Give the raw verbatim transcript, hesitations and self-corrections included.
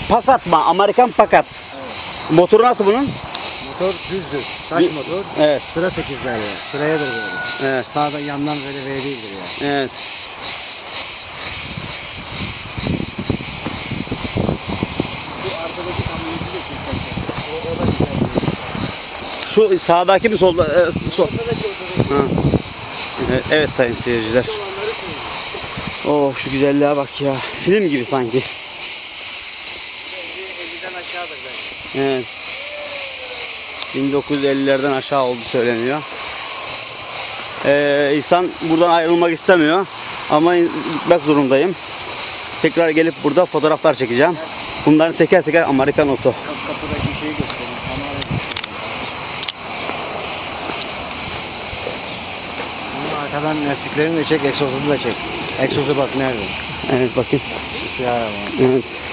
Pakat mı? Amerikan Pakat. Evet. Motoru nasıl bunun? Motor düzdür. Taş motor. Evet. Sıra sekizler ya. Sırayadır böyle. Evet. Sağda yandan böyle V değildir ya. Evet. Şu sağdaki mi solda? E, sol. Ha. Evet, evet sayın seyirciler. Oh şu güzelliğe bak ya. Film gibi sanki. elliden aşağıdır belki. Evet. bin dokuz yüz ellilerden aşağı oldu söyleniyor. Ee, İhsan buradan ayrılmak istemiyor. Ama gitmek zorundayım. Tekrar gelip burada fotoğraflar çekeceğim. Bunların teker teker Amerikan oto. Kapıdaki şeyi göstereyim. Bunu arkadan lastiklerini de çek, egzozunu da çek. Egzozu bak nerede? Evet bakayım. Siyah araba. Evet.